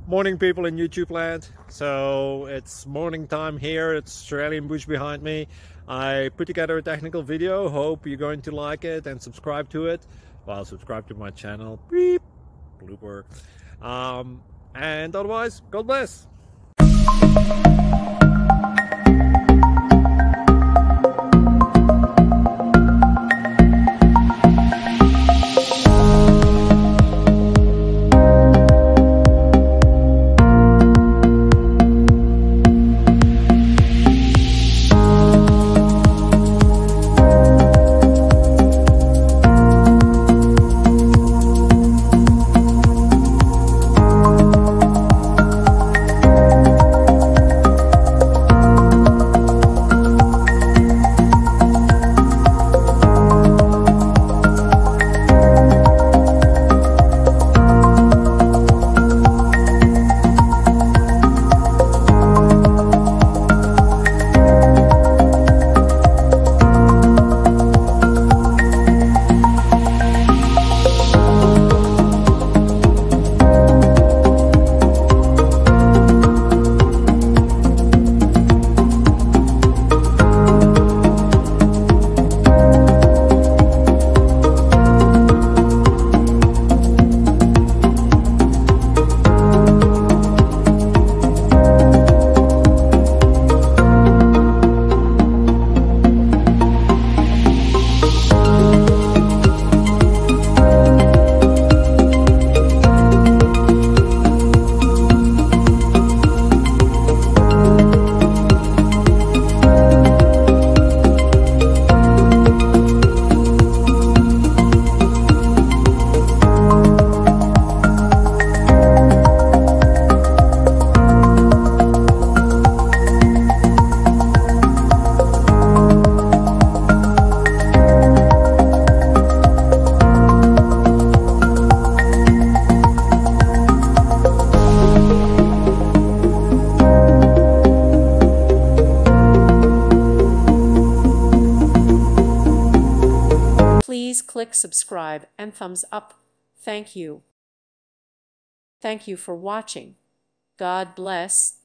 Morning, people in YouTube land. So it's morning time here. It's Australian bush behind me. I put together a technical video. Hope you're going to like it and subscribe to it. Well, subscribe to my channel. Beep. Blooper. And otherwise, God bless. Please click subscribe and thumbs up. Thank you. Thank you for watching. God bless.